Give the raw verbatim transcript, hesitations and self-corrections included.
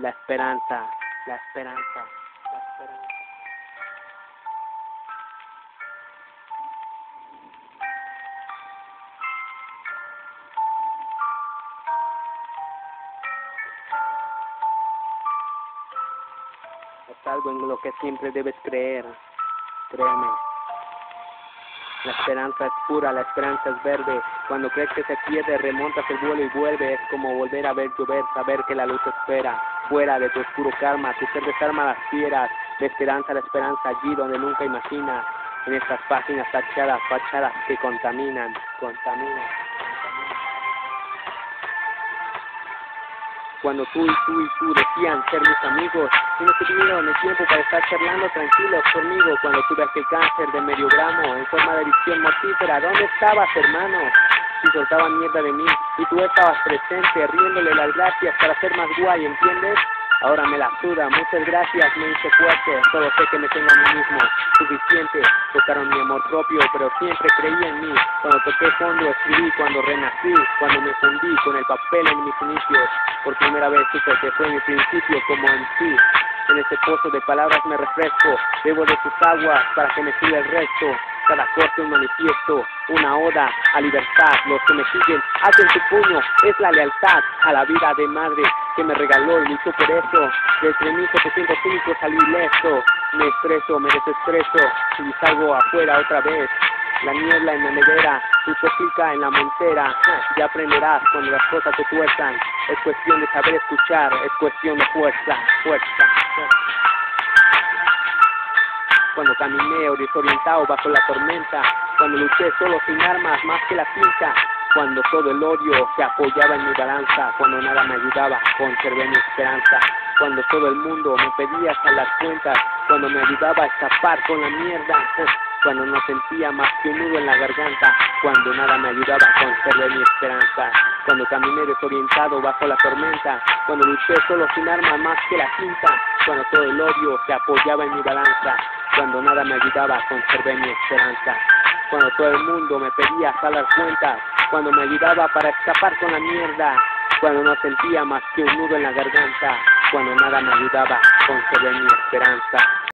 la esperanza, la esperanza, la esperanza. Es algo en lo que siempre debes creer, créeme. La esperanza es pura, la esperanza es verde. Cuando crees que se pierde, remontas el vuelo y vuelve. Es como volver a ver llover, saber que la luz espera. Fuera de tu oscuro karma, tu ser desarma las fieras. La esperanza, la esperanza allí donde nunca imaginas. En estas páginas tachadas, fachadas que contaminan, contaminan. Cuando tú y tú y tú decían ser mis amigos y no tuvieron el tiempo para estar charlando tranquilos conmigo. Cuando tuve aquel cáncer de medio gramo en forma de visión mortífera, ¿dónde estabas, hermano? Si soltaban mierda de mí y tú estabas presente riéndole las gracias para ser más guay, ¿entiendes? Ahora me la suda, muchas gracias, me hice fuerte, solo sé que me tengo a mí mismo, suficiente. Tocaron mi amor propio, pero siempre creí en mí. Cuando toqué fondo, escribí, cuando renací, cuando me fundí con el papel en mis inicios. Por primera vez supe que fue mi principio como en sí. En este pozo de palabras me refresco, bebo de tus aguas para que me siga el resto. Cada corte un manifiesto, una oda a libertad. Los que me siguen, hacen su puño, es la lealtad a la vida de madre que me regaló y luchó por eso. Desde mil setecientos cinco salí ileso, me estreso, me desestreso y salgo afuera otra vez. La niebla en la nevera, tu toxica en la montera. Ya aprenderás cuando las cosas te tuerzan. Es cuestión de saber escuchar, es cuestión de fuerza, fuerza, fuerza. Cuando caminé desorientado bajo la tormenta, cuando luché solo sin armas más que la tinta, cuando todo el odio se apoyaba en mi balanza, cuando nada me ayudaba, conservé mi esperanza, cuando todo el mundo me pedía hasta las cuentas, cuando me ayudaba a escapar con la mierda, cuando no sentía más que un nudo en la garganta, cuando nada me ayudaba, conservé mi esperanza, cuando caminé desorientado bajo la tormenta, cuando luché solo sin armas más que la tinta, cuando todo el odio se apoyaba en mi balanza, cuando nada me ayudaba, conservé mi esperanza, cuando todo el mundo me pedía hasta las cuentas, cuando me ayudaba para escapar con la mierda, cuando no sentía más que un nudo en la garganta, cuando nada me ayudaba, conservé mi esperanza.